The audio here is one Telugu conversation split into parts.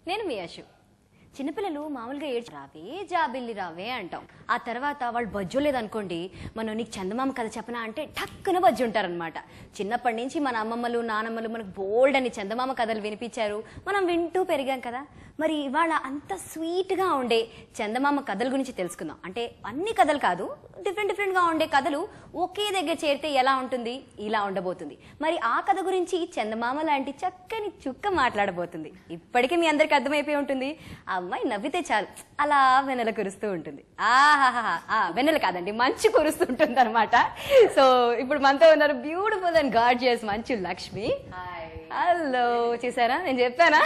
నేను మీ యశు. చిన్నపిల్లలు మామూలుగా ఏడ్చి రావే జాబిల్లి రావే అంటాం. ఆ తర్వాత వాళ్ళు బజ్జోలేదనుకోండి, మనం నీకు చందమామ కథ చెప్పనా అంటే టక్కున బజ్జి ఉంటారనమాట. చిన్నప్పటి నుంచి మన అమ్మమ్మలు నానమ్మలు మనకు బోల్డ్ అని చందమామ కథలు వినిపించారు, మనం వింటూ పెరిగాం కదా. మరి ఇవాళ అంత స్వీట్గా ఉండే చందమామ కథల గురించి తెలుసుకుందాం. అంటే అన్ని కథలు కాదు, డిఫరెంట్గా ఉండే కథలు ఒకే దగ్గర చేరితే ఎలా ఉంటుంది, ఇలా ఉండబోతుంది. మరి ఆ కథ గురించి చందమామ లాంటి చక్కని చుక్క మాట్లాడబోతుంది. ఇప్పటికీ మీ అందరికి అర్థమైపోయి ఉంటుంది, ఆ అమ్మాయి నవ్వితే చాలు అలా వెన్నెల కురుస్తూ ఉంటుంది. ఆహాహా, వెన్నెల కాదండి, మంచు కురుస్తుంటుంది అనమాట. సో ఇప్పుడు మనతో ఉన్నారు beautiful and gorgeous Manchu Lakshmi. Hello, చూసారా నేను చెప్పానా?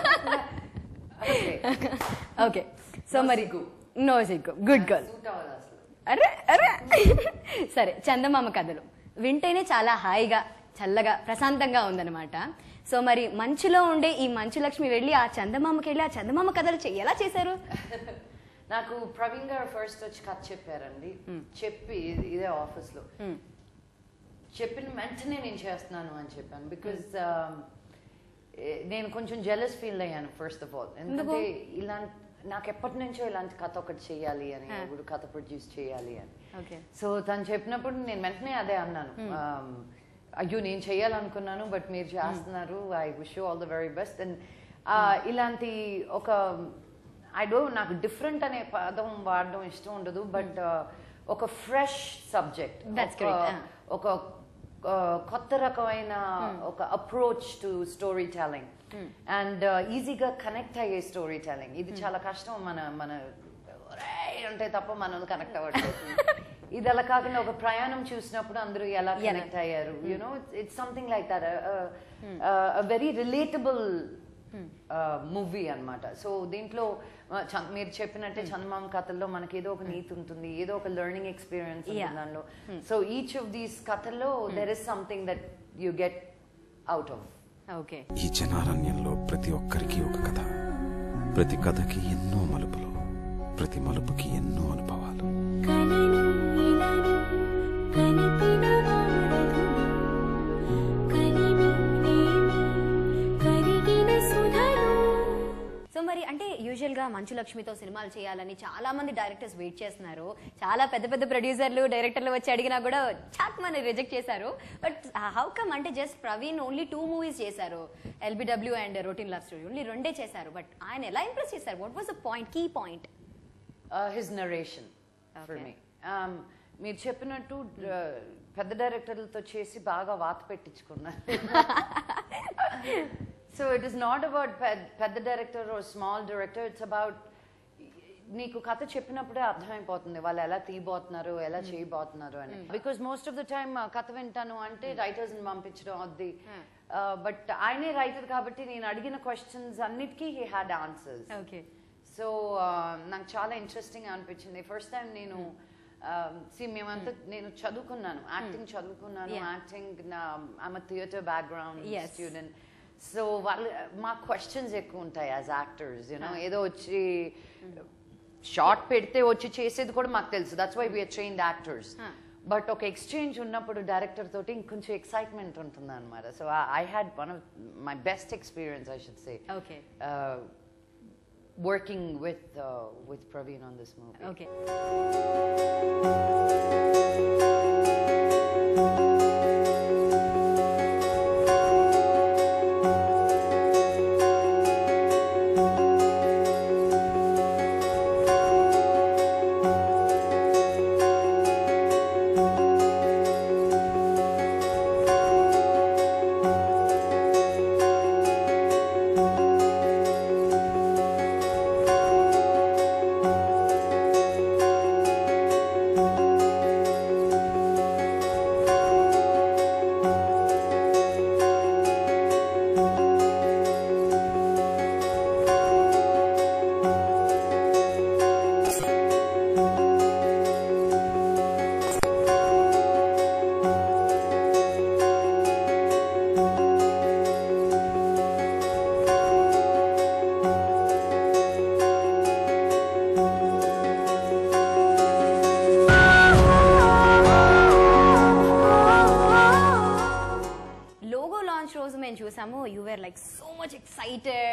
ఓకే, సో మరి నో సిగ్గు, గుడ్ గర్ల్. అరే అరే సరే, చందమామ కథలు వింటేనే చాలా హాయిగా చల్లగా ప్రశాంతంగా ఉందన్నమాట. సో మరి మంచులో ఉండే ఈ మంచు లక్ష్మి వెళ్ళి ఆ చందమామకి వెళ్ళి ఆ చందమామ కథలు ఎలా చేశారు? నాకు ప్రవీణ్ గారు ఫస్ట్ వచ్చి కథ చెప్పారండి. చెప్పి ఇదే ఆఫీస్ లో చెప్పిన వెంటనే నేను చేస్తున్నాను అని చెప్పాను. బికాజ్ నేను కొంచెం జెలస్ ఫీల్ అయ్యాను ఫస్ట్ ఆఫ్ ఆల్. ఎందుకంటే ఇలాంటి నాకు ఎప్పటి నుంచో ఇలాంటి కథ ఒకటి చేయాలి అని, ఇప్పుడు కథ ప్రొడ్యూస్ చేయాలి అని. సో తను చెప్పినప్పుడు నేను వెంటనే అదే అన్నాను, అయ్యో నేను చేయాలనుకున్నాను బట్ మీరు చేస్తున్నారు, I wish you all the very best. And ఇలాంటి ఒక నాకు డిఫరెంట్ అనే పదం వాడడం ఇష్టం ఉండదు, బట్ ఒక ఫ్రెష్ సబ్జెక్ట్, ఒక కొత్త రకమైన ఒక approach to story telling and ఈజీగా కనెక్ట్ అయ్యే స్టోరీ టెల్లింగ్. ఇది చాలా కష్టం, మన అంటే తప్ప మనం కనెక్ట్ అవ్వట్లేదు. ఇది అలా కాకుండా ఒక ప్రయాణం చూసినప్పుడు అందరూ ఎలా కనెక్ట్ అయ్యారు, you know it's something like that, very relatable movie అన్నమాట. సో దీంట్లో మీరు చెప్పినట్టే చందమామ కథల్లో మనకి ఏదో ఒక నీతి ఉంటుంది, ఏదో ఒక లెర్నింగ్ ఎక్స్పీరియన్స్ ఉంటుంది దానిలో. సో ఈచ్ ఆఫ్ దీస్ కథల్లో there is something that you get out of. Okay, ఈ జనారణ్యంలో ప్రతి ఒక్కరికి ఒక కథ, ప్రతి కథకి ఎన్నో మలుపులు, ప్రతి మలుపుకి ఎన్నో అనుభవాలు. సో మరి అంటే యూజువల్ గా మంచు లక్ష్మితో సినిమాలు చేయాలని చాలా మంది డైరెక్టర్స్ వెయిట్ చేస్తున్నారు. చాలా పెద్ద పెద్ద ప్రొడ్యూసర్లు డైరెక్టర్లు వచ్చి అడిగినా కూడా చాట్ మని రిజెక్ట్ చేశారు. బట్ హౌ కమ్ అంటే జస్ట్ ప్రవీణ్ ఓన్లీ 2 మూవీస్ చేశారు, LBW and routine love story, only 2 చేశారు. బట్ ఆయన ఎలా ఇంప్రెస్ చేశారు? What was the point, key point? His narration for me. మీరు చెప్పినట్టు పెద్ద డైరెక్టర్లతో చేసి బాగా వాత పెట్టించుకున్నారు. So it is not about పెద్ద director or small director, it's about నీకు కథ చెప్పినప్పుడే అర్థమైపోతుంది వాళ్ళు ఎలా తీయబోతున్నారు, ఎలా చేయబోతున్నారు అని. Because most of the time కథ వింటాను అంటే రైటర్స్ ని పంపించడం అది, బట్ ఆయనే రైటర్ కాబట్టి నేను అడిగిన క్వశ్చన్స్ అన్నిటికీ హీ హ్యాడ్ ఆన్సర్స్. సో నాకు చాలా ఇంట్రెస్టింగ్ అనిపించింది. ఫస్ట్ టైం నేను మేమంతా నేను చదువుకున్నాను, యాక్టింగ్ చదువుకున్నాను, acting I'm theatre background student. So వాళ్ళు మా క్వశ్చన్స్ ఎక్కువ ఉంటాయి యాజ్ యాక్టర్స్, యూనో ఏదో వచ్చి షార్ట్ పెడితే వచ్చి చేసేది కూడా మాకు తెలుసు, that's why we're trained actors. But ఒక ఎక్స్చేంజ్ ఉన్నప్పుడు డైరెక్టర్ తోటి ఇంకొంచెం ఎక్సైట్మెంట్ ఉంటుంది అనమాట. So I had one of my best experience I should say working with Praveen on this movie. Okay.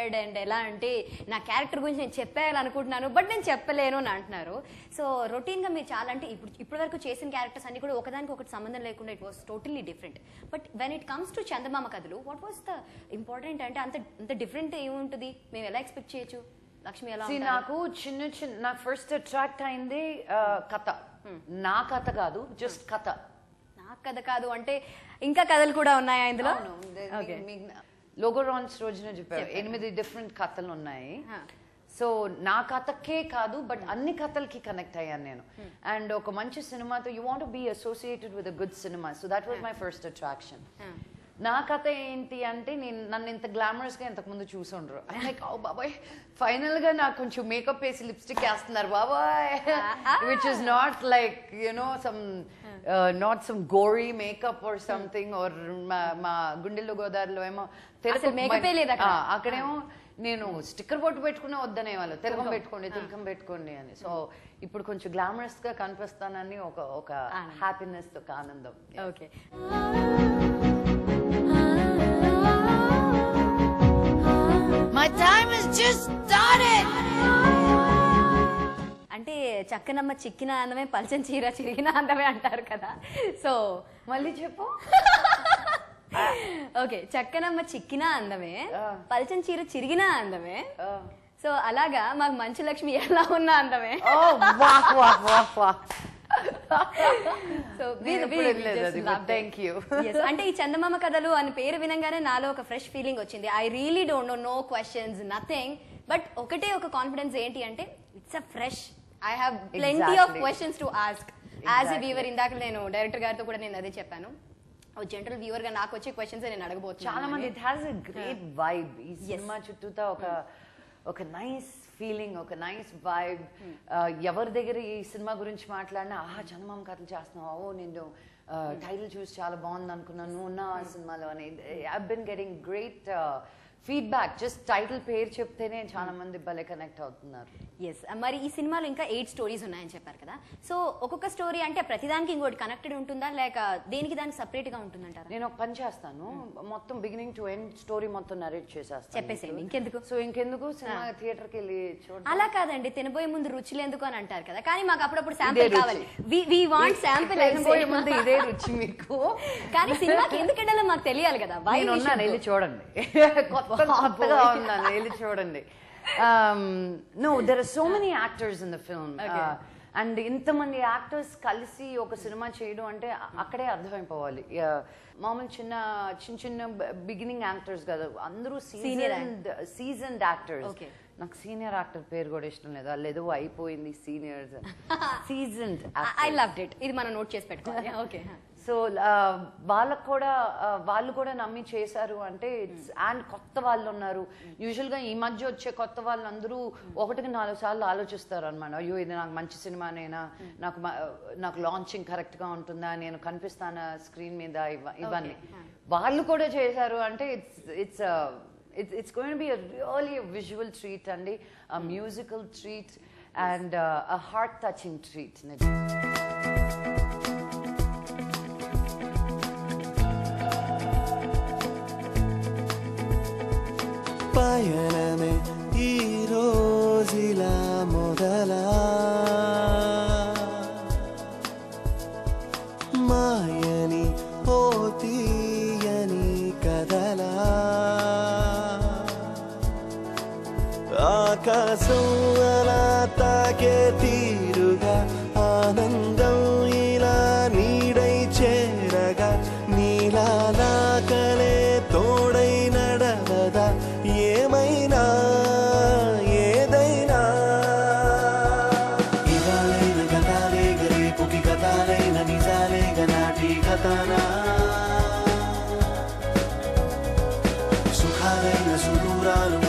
Prepared and ఎలా అంటే నా క్యారెక్టర్ గురించి నేను చెప్పేయాలనుకుంటున్నాను బట్ నేను చెప్పలేను అని అంటున్నారు. సో రొటీన్గా మీరు చాలా అంటే ఇప్పుడు వరకు చేసిన క్యారెక్టర్స్ అన్ని కూడా ఒకదానికి ఒకటి సంబంధం లేకుండా it was totally different. But when it comes to Chandamama Kathalu what was the important అంటే అంత డిఫరెంట్ ఏముంటుంది, మేము ఎలా ఎక్స్పెక్ట్ చేయొచ్చు? లక్ష్మి ఎలా నాకు నాకు ఫస్ట్ అట్రాక్ట్ అయింది కథ. నా కథ కాదు, జస్ట్ కథ. నా కథ కాదు అంటే ఇంకా కథలు కూడా ఉన్నాయా ఇందులో? లోగో లాంచ్ రోజున చెప్పారు 8 డిఫరెంట్ కథలు ఉన్నాయి. సో నా కథకే కాదు బట్ అన్ని కథలకి కనెక్ట్ అయ్యాను నేను. అండ్ ఒక మంచి సినిమాతో you want be associated with a good cinema. So that was my first attraction. నా కథ ఏంటి అంటే నన్ను ఇంత గ్లామరస్ గా ఇంతకు ముందు చూసుండ్రు. లైక్ ఓ బాబాయ్ ఫైనల్ గా నాకు కొంచెం మేకప్ వేసి లిప్స్టిక్ వేస్తున్నారు బాబాయ్, which is not like you know not some gory makeup or something. Or మా గుండెల్లో గోదావరిలో ఏమో అక్కడేమో నేను స్టిక్కర్ బొట్టు పెట్టుకునే వద్దనే వాళ్ళు తిలకం పెట్టుకోండి అని. సో ఇప్పుడు కొంచెం గ్లామరస్ గా కనిపిస్తానని ఒక హ్యాపీనెస్, ఒక ఆనందం. Okay, My time has just started. అంటే చక్కనమ్మ చిక్కిన అందమే పల్చన చీర చిరిగిన అందమే అంటారు కదా. సో మళ్ళీ చెప్పు. ఓకే, చక్కనమ్మ చిక్కిన అందమే పల్చన చీర చిరిగిన అందమే. సో అలాగా మాకు మంచు లక్ష్మి ఎలా ఉన్న అందమే. అంటే ఈ చందమామ కథలు అని పేరు వినంగానే నాలో ఒక ఫ్రెష్ ఫీలింగ్ వచ్చింది. I really don't know, no questions, nothing. But ఒకటే ఒక కాన్ఫిడెన్స్ ఏంటి అంటే it's a fresh. I have plenty of questions to ask as a viewer. ఇందాక నేను డైరెక్టర్ గారితో కూడా నేను అదే చెప్పాను, జనరల్ వ్యూవర్ గా నాకు వచ్చే క్వశ్చన్స్ నేను అడగబోతున్నాను. చాలా మంది it has a great vibe. ఈ సినిమా చుట్టూతా ఒక నైస్ ఫీలింగ్, ఒక నైస్ వైబ్. ఎవరి దగ్గర ఈ సినిమా గురించి మాట్లాడినా చందమామ కథలు చేస్తున్నావు, నేను టైటిల్ చూసి చాలా బాగుంది అనుకున్నాను, నువ్వు ఉన్న సినిమాలో అని. I been getting great feedback. Just title పేరు చెప్తేనే చాలా మంది భలే కనెక్ట్ అవుతున్నారు. ఎస్, మరి ఈ సినిమాలో ఇంకా 8 స్టోరీస్ ఉన్నాయని చెప్పారు కదా. సో ఒక్కొక్క స్టోరీ అంటే ప్రతిదానికి ఇంకోటి కనెక్టెడ్ ఉంటుందా లేక దేనికి దానికి సపరేట్ గా ఉంటుందంటారా? నేను ఒక పని చేస్తాను, మొత్తం బిగినింగ్ టు ఎండ్ స్టోరీ మొత్తం నరేట్ చేసేస్తాను. చెప్పేసేయండి, ఇంకెందుకు. సో ఇంకెందుకు సినిమా థియేటర్ కి వెళ్ళి చూడండి. అలా కాదండి, తినబోయే ముందు రుచులు ఎందుకు అని అంటారు కదా, కానీ మాకు అప్పుడప్పుడు శాంపిల్ కావాలి. We want sample. తినబోయే ముందు ఇదే రుచి మీకు, కానీ సినిమాకి ఎందుకు వెళ్ళాలో మాకు తెలియాలి కదా. వెళ్ళి చూడండి, కొత్తగా ఉన్నాను, వెళ్ళి చూడండి. No, there are so many actors in the film. And ఇంతమంది యాక్టర్స్ కలిసి ఒక సినిమా చేయడం అంటే అక్కడే అర్థమైపోవాలి. మామూలు చిన్న బిగినింగ్ యాక్టర్స్ కదా, అందరూ సీజన్డ్ యాక్టర్స్. నాకు సీనియర్ యాక్టర్ పేరు కూడా ఇష్టం లేదు, వాళ్ళు ఏదో అయిపోయింది seniors. Seasoned. I loved it. ఇది మనం నోట్ చేసి పెట్టుకోవాలి. ఓకే, సో వాళ్ళు కూడా నమ్మి చేశారు అంటే అండ్ కొత్త వాళ్ళు ఉన్నారు. యూజువల్గా ఈ మధ్య వచ్చే కొత్త వాళ్ళు అందరూ 1-4 సార్లు ఆలోచిస్తారు అనమాట. అయ్యో ఇది నాకు మంచి సినిమానేనా, నాకు లాంచింగ్ కరెక్ట్గా ఉంటుందా, నేను కనిపిస్తానా స్క్రీన్ మీద, ఇవన్నీ. వాళ్ళు కూడా చేశారు అంటే it's going to be a visual treat అండి, a musical treat and a heart touching treat. పయనమే ఈ రోజులా మొదలా, మాయని ఓ తీయని కదలా, ఆకాశం అలా తాకే తీరుగా, ఆనందం ఇలా నీడై చేరగా, నీలా నాకలే తోడై నడవదా ఏమైనా ఏదైనా. ఇవాళైన గతాలే రేపుకి గతాలైన నిజాలే గనాటి కథనా, సుఖాలైన సుదూరాలు